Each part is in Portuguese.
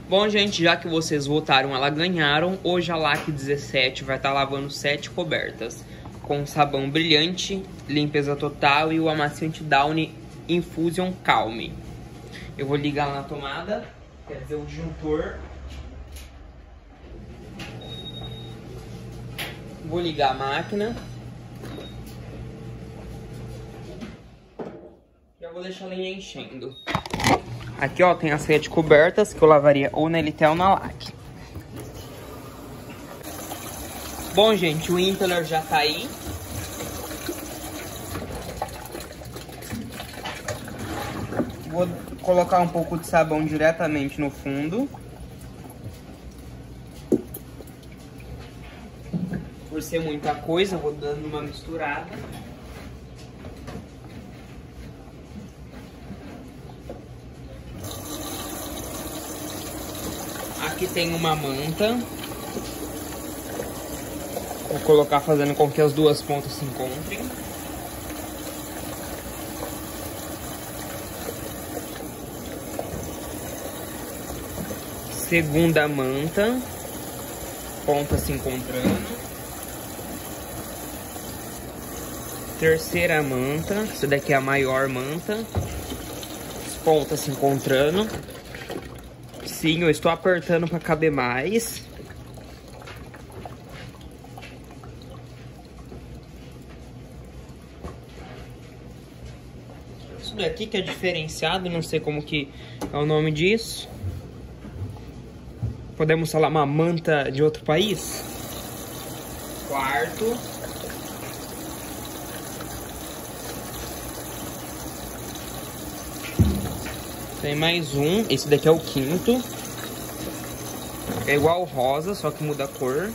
Bom, gente, já que vocês votaram, ela ganharam. Hoje a LAC 17 vai estar lavando 7 cobertas com sabão brilhante, limpeza total e o amaciante Downy Infusion Calm. Eu vou ligar na tomada, quer dizer, o disjuntor. Vou ligar a máquina. Já vou deixar a linha enchendo. Aqui, ó, tem as 7 cobertas que eu lavaria ou na Elitel ou na LAC. Bom, gente, o impeller já tá aí. Vou colocar um pouco de sabão diretamente no fundo. Por ser muita coisa, eu vou dando uma misturada. Aqui tem uma manta. Vou colocar fazendo com que as duas pontas se encontrem. Segunda manta. Ponta se encontrando. Terceira manta. Essa daqui é a maior manta. As pontas se encontrando. Sim, eu estou apertando para caber mais. Isso daqui que é diferenciado, não sei como que é o nome disso. Podemos falar uma manta de outro país? Quarto. Tem mais um, esse daqui é o quinto. É igual ao rosa, só que muda a cor.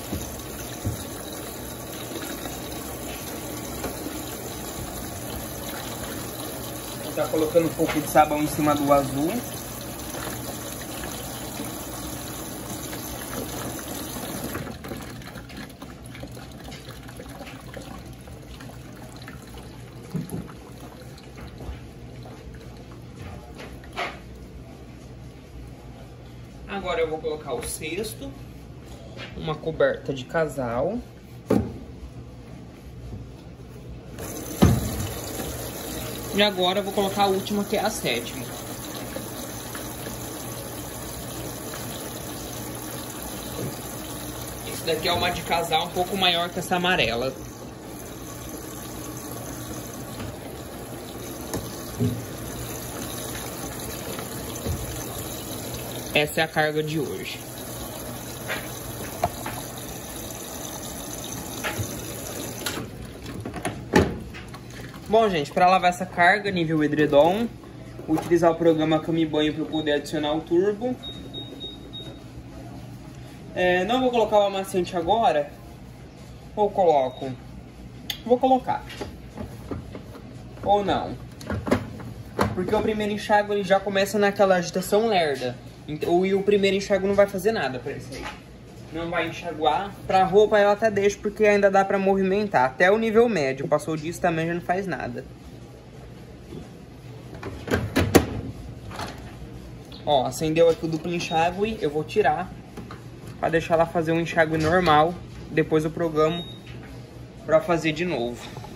Vou estar colocando um pouco de sabão em cima do azul. Agora eu vou colocar o sexto, uma coberta de casal. E agora eu vou colocar a última, que é a sétima. Esse daqui é uma de casal um pouco maior que essa amarela. Essa é a carga de hoje. Bom, gente, para lavar essa carga nível edredom, vou utilizar o programa Cama e Banho para eu poder adicionar o turbo. Não vou colocar o amaciante agora. Ou coloco? Vou colocar. Ou não. Porque o primeiro enxágue ele já começa naquela agitação lerda. E o primeiro enxágue não vai fazer nada pra isso aí. Não vai enxaguar. Pra roupa eu até deixo porque ainda dá pra movimentar. Até o nível médio. Passou disso também já não faz nada. Ó, acendeu aqui o duplo enxágue. Eu vou tirar. Pra deixar ela fazer um enxágue normal. Depois eu programo pra fazer de novo.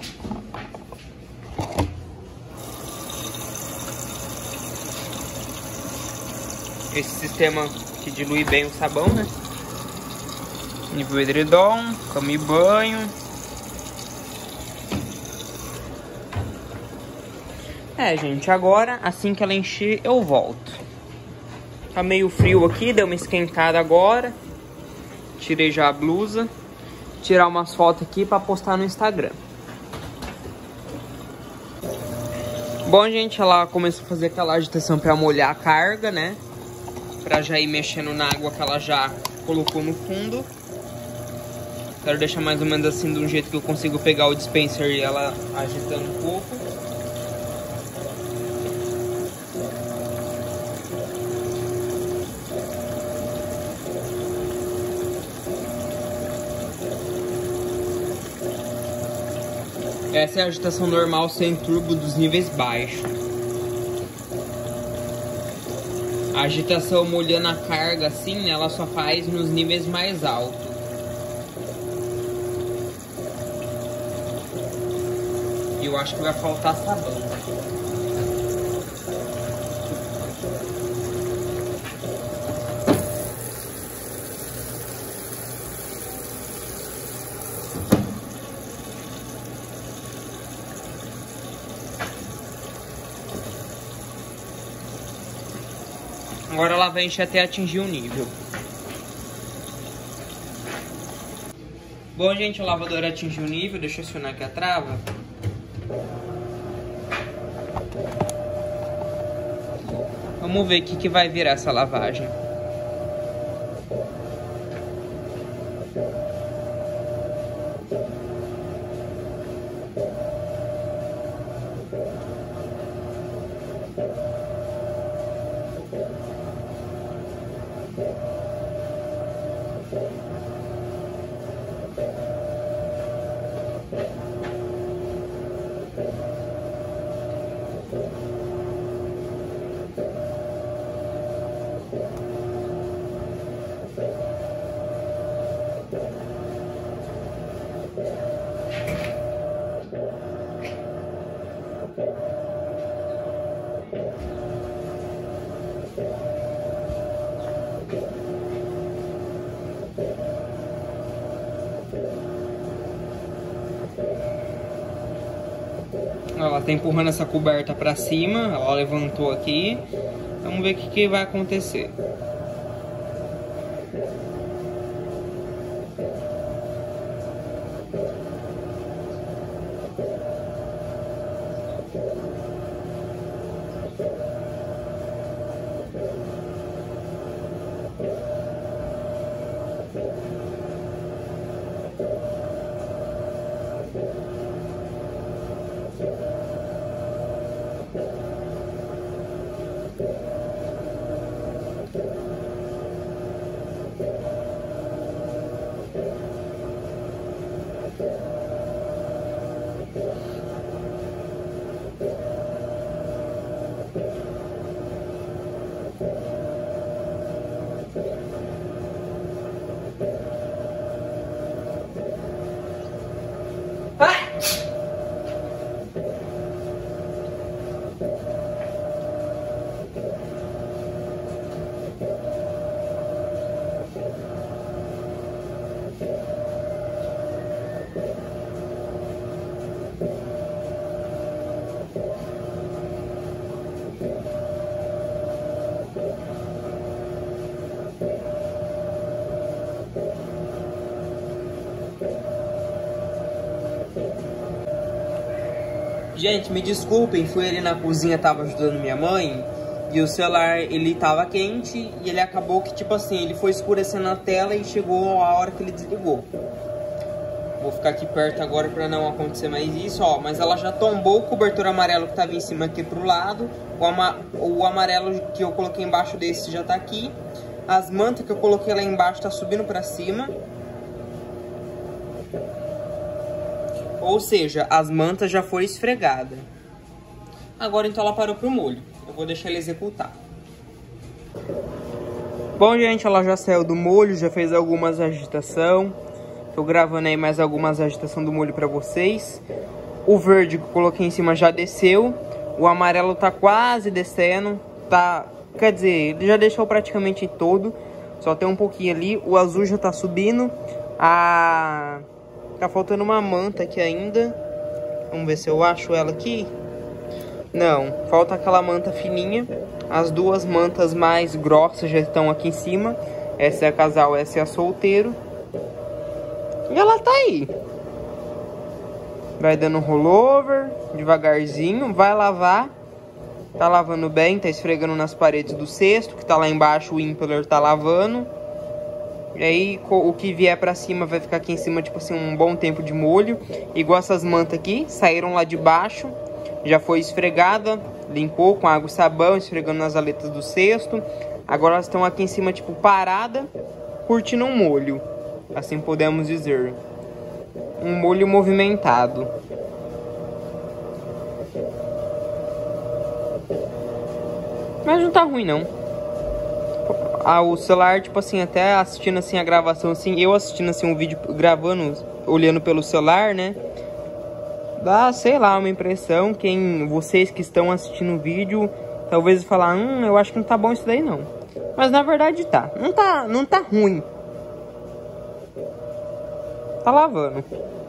Esse sistema que dilui bem o sabão, né? Nível edredom, cama e banho. Gente, agora, assim que ela encher, eu volto. Tá meio frio aqui, deu uma esquentada agora. Tirei já a blusa. Tirar umas fotos aqui pra postar no Instagram. Bom, gente, ela começou a fazer aquela agitação pra molhar a carga, né? Pra já ir mexendo na água que ela já colocou no fundo. Quero deixar mais ou menos assim, de um jeito que eu consigo pegar o dispenser e ela agitando um pouco. Essa é a agitação normal sem turbo dos níveis baixos. A agitação molhando a carga assim, ela só faz nos níveis mais altos. E eu acho que vai faltar sabão. Agora ela vai encher até atingir o nível. Bom, gente, o lavador atingiu o nível. Deixa eu acionar aqui a trava. Vamos ver o que vai virar essa lavagem. Ela tá empurrando essa coberta pra cima, ela levantou aqui. Vamos ver o que vai acontecer. Gente, me desculpem, fui ali na cozinha, tava ajudando minha mãe. E o celular, ele tava quente e ele acabou que, tipo assim, ele foi escurecendo a tela e chegou a hora que ele desligou. Vou ficar aqui perto agora pra não acontecer mais isso, ó. Mas ela já tombou o cobertor amarelo que tava em cima aqui pro lado. O amarelo que eu coloquei embaixo desse já tá aqui. As mantas que eu coloquei lá embaixo tá subindo pra cima. Ou seja, as mantas já foram esfregadas. Agora então ela parou pro molho. Eu vou deixar ele executar. Bom, gente, ela já saiu do molho, já fez algumas agitação. Tô gravando aí mais algumas agitação do molho pra vocês. O verde que eu coloquei em cima já desceu. O amarelo tá quase descendo. Tá, quer dizer, ele já deixou praticamente todo. Só tem um pouquinho ali. O azul já tá subindo. Tá faltando uma manta aqui ainda. Vamos ver se eu acho ela aqui. Não, falta aquela manta fininha. As duas mantas mais grossas já estão aqui em cima. Essa é a casal, essa é a solteiro. E ela tá aí. Vai dando rollover, devagarzinho. Vai lavar. Tá lavando bem, tá esfregando nas paredes do cesto. Que tá lá embaixo, o impeller tá lavando. E aí, o que vier pra cima vai ficar aqui em cima, tipo assim, um bom tempo de molho. Igual essas mantas aqui, saíram lá de baixo. Já foi esfregada, limpou com água e sabão, esfregando nas aletas do cesto. Agora elas estão aqui em cima, tipo, parada, curtindo um molho. Assim podemos dizer. Um molho movimentado. Mas não tá ruim, não. o celular, tipo assim, até assistindo assim a gravação, assim, eu assistindo assim um vídeo, gravando, olhando pelo celular, né? Dá, sei lá, uma impressão, vocês que estão assistindo o vídeo, talvez falar, eu acho que não tá bom isso daí não. Mas na verdade tá, não tá ruim. Tá lavando.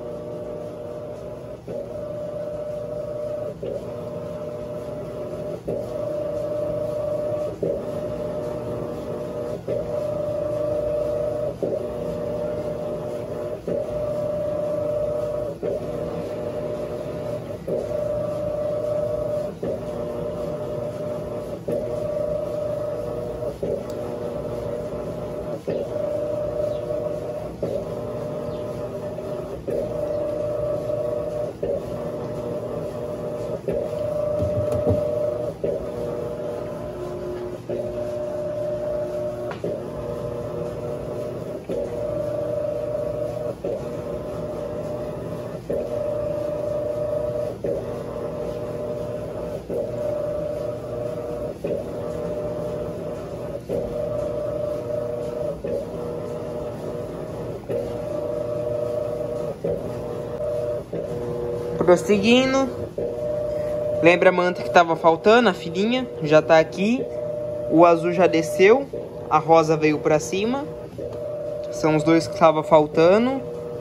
Prosseguindo. Lembra a manta que tava faltando? A fininha já tá aqui. O azul já desceu. A rosa veio pra cima. São os dois que tava faltando.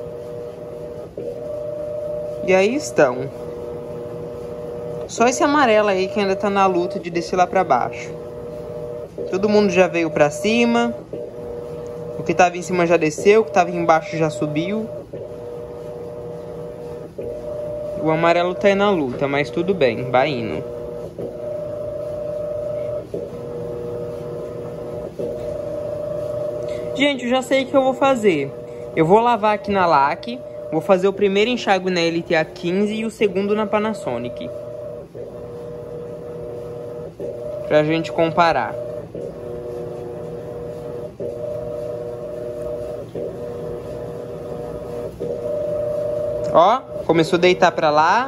E aí estão. Só esse amarelo aí que ainda tá na luta de descer lá pra baixo. Todo mundo já veio pra cima. O que tava em cima já desceu. O que tava embaixo já subiu. O amarelo tá aí na luta, mas tudo bem, vai indo. Gente, eu já sei o que eu vou fazer. Eu vou lavar aqui na LAC. Vou fazer o primeiro enxágue na LTA 15 e o segundo na Panasonic. Pra gente comparar. Ó, começou a deitar pra lá.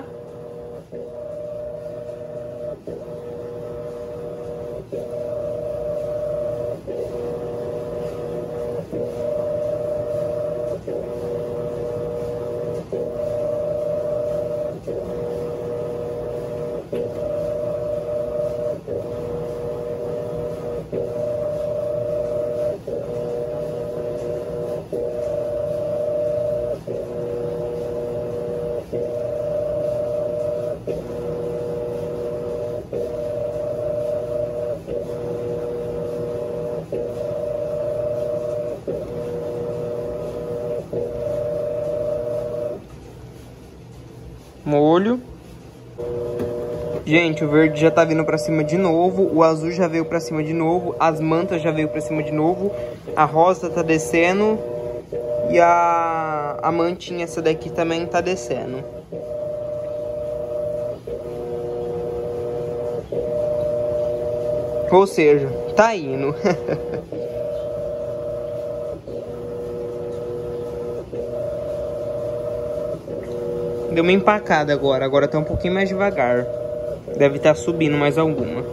Molho. Gente, o verde já tá vindo pra cima de novo. O azul já veio pra cima de novo. As mantas já veio pra cima de novo. A rosa tá descendo. E a mantinha, essa daqui também tá descendo. Ou seja, tá indo. Deu uma empacada agora. Agora tá um pouquinho mais devagar. Deve estar subindo mais alguma.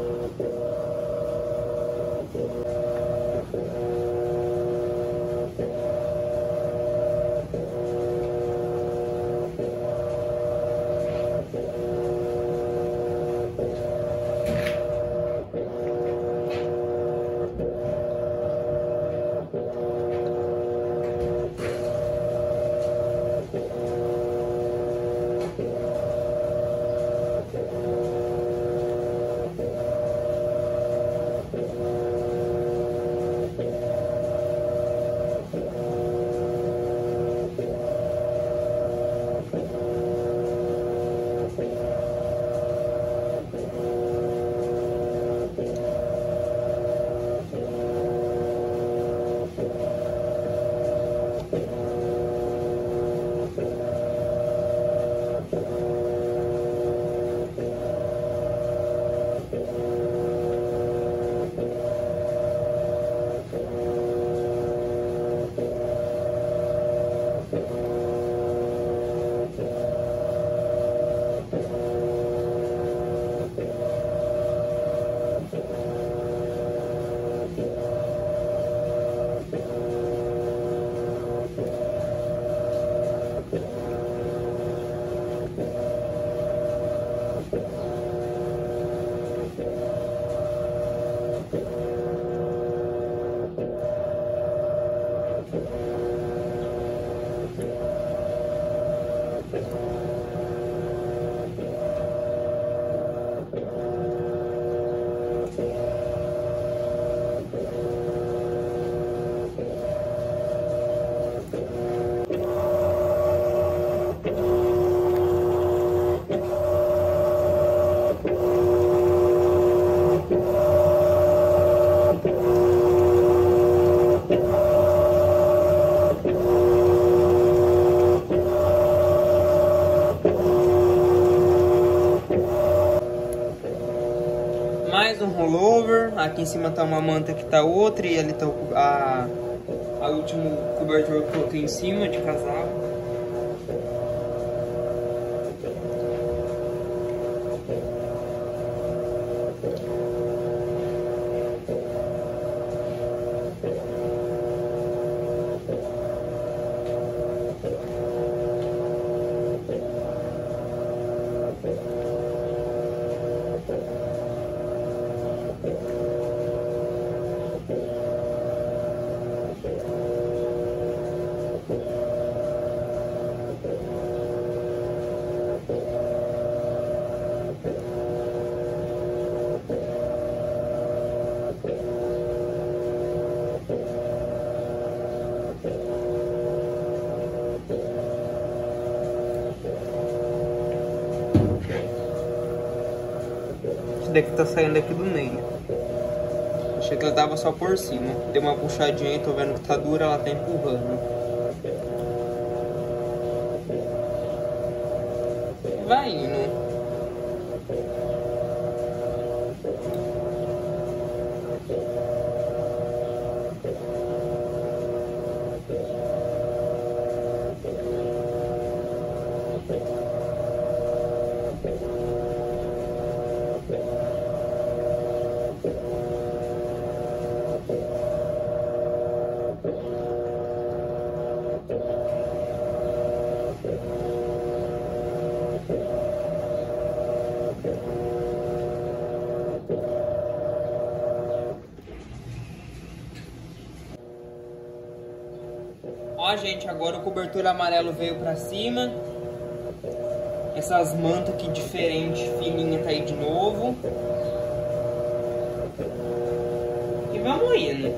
Aqui em cima tá uma manta que tá outra e ali tá a último cobertor que eu coloquei em cima de casaco. Esse daqui tá saindo aqui do meio. Achei que ela tava só por cima. Deu uma puxadinha e tô vendo que tá dura, ela tá empurrando. Vai indo. Ó, gente, agora o cobertor amarelo veio pra cima. Essas mantas aqui diferentes, fininha, tá aí de novo. E vamos indo.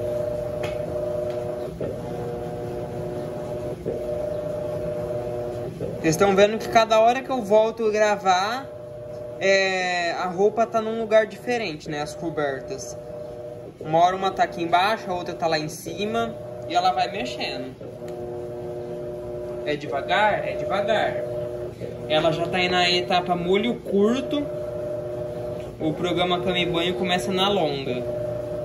Vocês estão vendo que cada hora que eu volto a gravar, a roupa tá num lugar diferente, né? As cobertas. Uma hora uma tá aqui embaixo, a outra tá lá em cima. E ela vai mexendo. É devagar? É devagar. Ela já tá aí na etapa molho curto. O programa Cama e Banho começa na longa.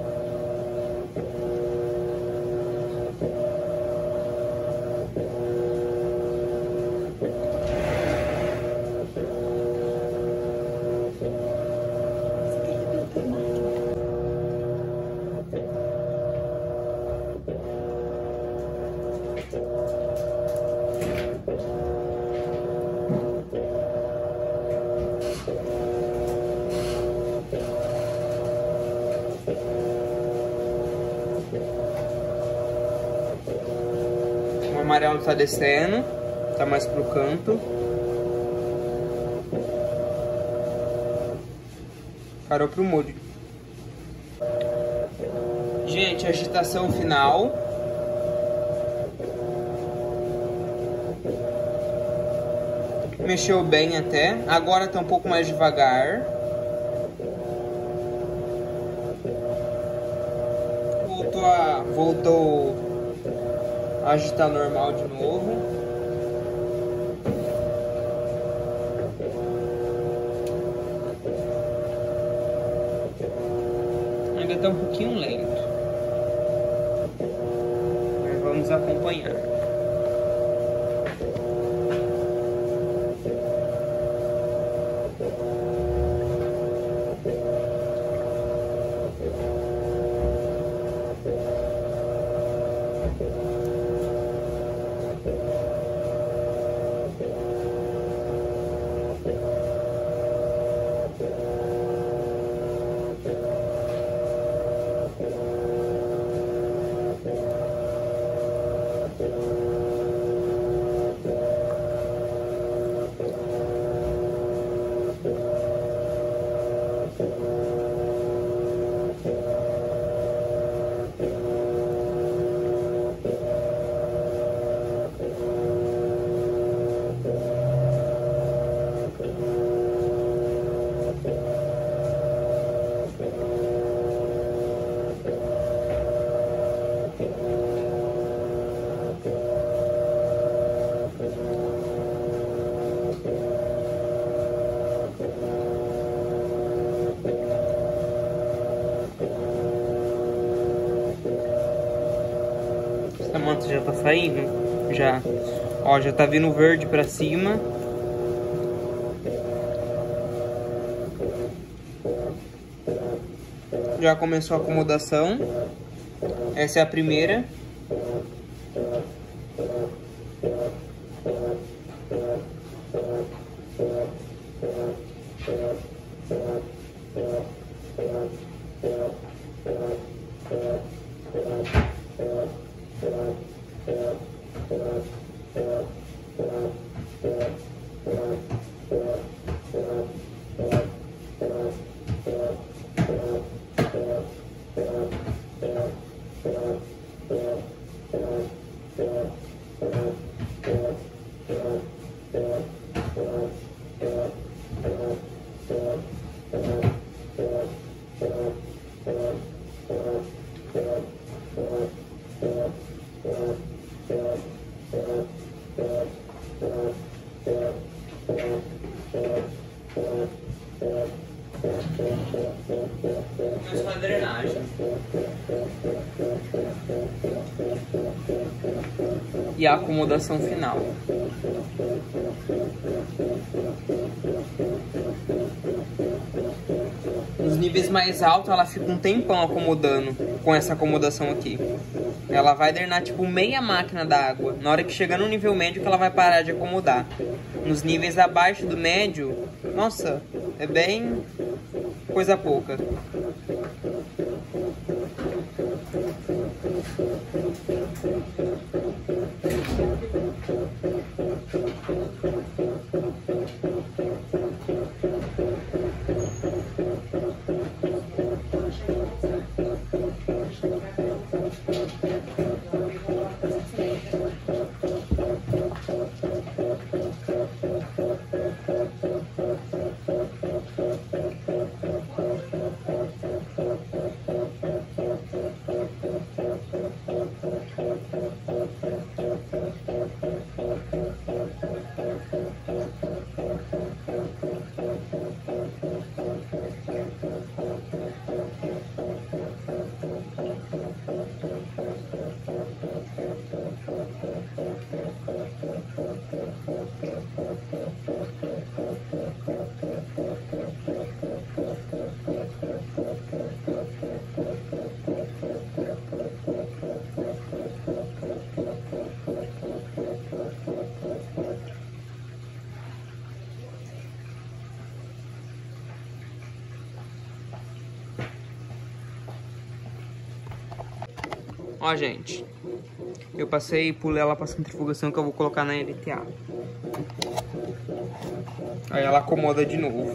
O amarelo tá descendo, tá mais pro canto. Parou pro molho. Gente, agitação final. Mexeu bem até. Agora tá um pouco mais devagar. Voltou a agitar normal de novo. Ainda tá um pouquinho lento. Mas vamos acompanhar. A manta já tá saindo? Já. Ó, já tá vindo verde pra cima. Já começou a acomodação. Essa é a primeira. Começou a drenagem. E a acomodação final. Nos níveis mais altos ela fica um tempão acomodando com essa acomodação aqui. Ela vai drenar tipo meia máquina d'água. Na hora que chegar no nível médio que ela vai parar de acomodar. Nos níveis abaixo do médio, nossa, é bem coisa pouca. Ó, gente, eu passei e pulei ela pra centrifugação que eu vou colocar na LTA. Aí ela acomoda de novo.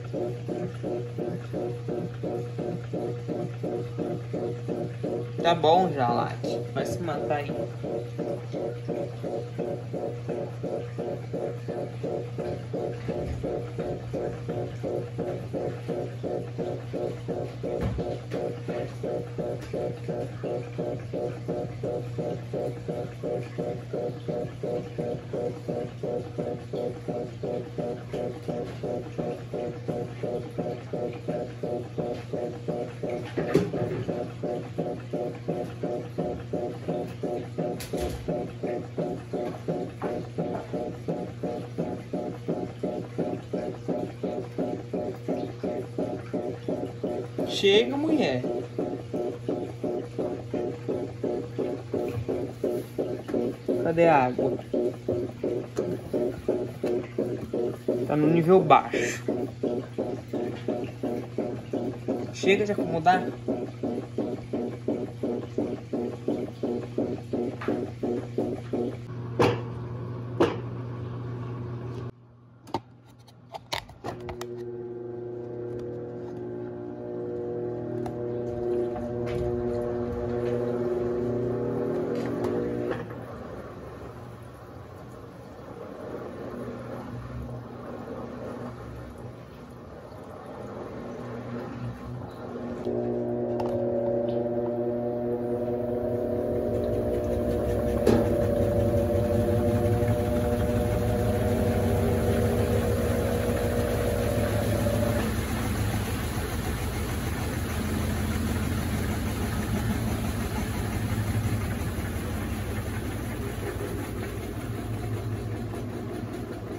Tá bom já, Lati. Vai se matar aí. Chega, mulher. Cadê a água? Tá no nível baixo. Chega de acomodar.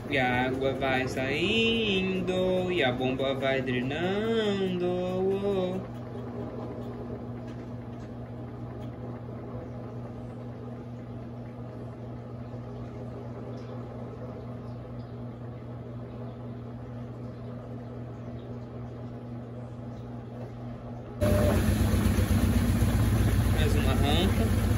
E a água vai saindo e a bomba vai drenando. Mais uma rampa.